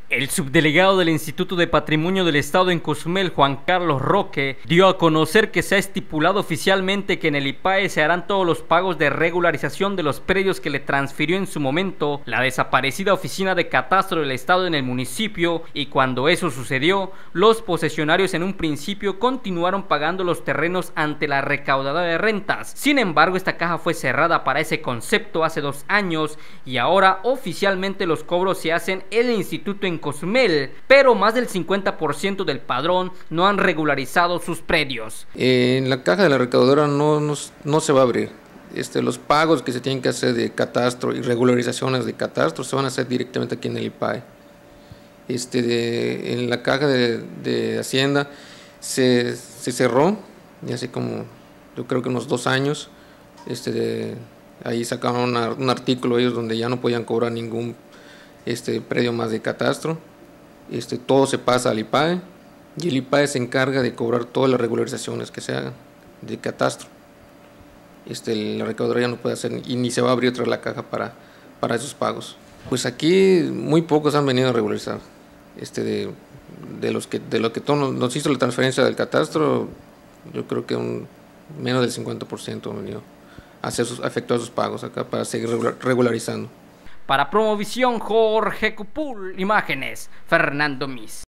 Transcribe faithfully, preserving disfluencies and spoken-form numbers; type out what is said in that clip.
El subdelegado del Instituto de Patrimonio del Estado en Cozumel, Juan Carlos Roque, dio a conocer que se ha estipulado oficialmente que en el I P A E se harán todos los pagos de regularización de los predios que le transfirió en su momento la desaparecida Oficina de Catastro del Estado en el municipio, y cuando eso sucedió, los posesionarios en un principio continuaron pagando los terrenos ante la recaudadora de rentas. Sin embargo, esta caja fue cerrada para ese concepto hace dos años y ahora oficialmente los cobros se hacen en el instituto en Cozumel, pero más del cincuenta por ciento del padrón no han regularizado sus predios. Eh, en la caja de la recaudadora no, no, no se va a abrir. Este, los pagos que se tienen que hacer de catastro y regularizaciones de catastro se van a hacer directamente aquí en el I P A E. Este, de, en la caja de, de Hacienda se, se cerró, y así como yo creo que unos dos años, este, de, ahí sacaron una, un artículo ellos donde ya no podían cobrar ningún este predio más de catastro. Este, todo se pasa al I P A E y el I P A E se encarga de cobrar todas las regularizaciones que se hagan de catastro. Este, la recaudadora no puede hacer y ni se va a abrir otra la caja para, para esos pagos. Pues aquí muy pocos han venido a regularizar. Este, de, de los que de lo que todo nos hizo la transferencia del catastro, yo creo que un, menos del cincuenta por ciento han venido a hacer sus, a efectuar sus pagos acá para seguir regularizando. Para Promovisión, Jorge Cupul, imágenes, Fernando Mis.